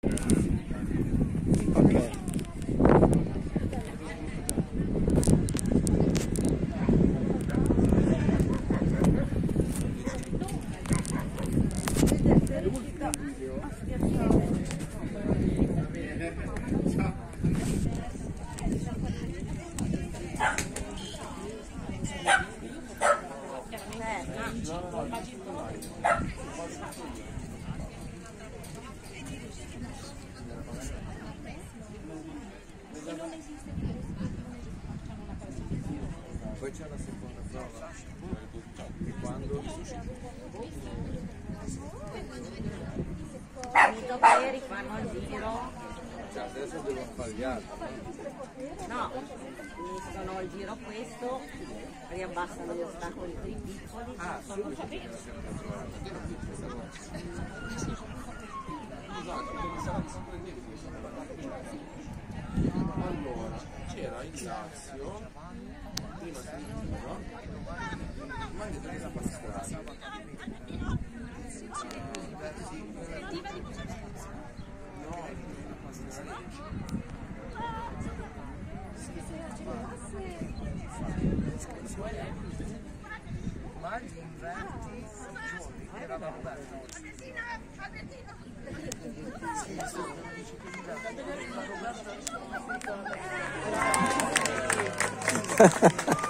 Ok. Poi c'è la seconda prova, e quando Finito che rifanno il giro. cioè adesso devono fare gli altri. No, finiscono il giro questo, riabbassano gli ostacoli per i piccoli. Ah, subito che siamo allora, c'era il Lazio, prima si diceva, ma ha detto che si fa strada. Ma gli inverti giorni che era Roberto. Ha ha ha.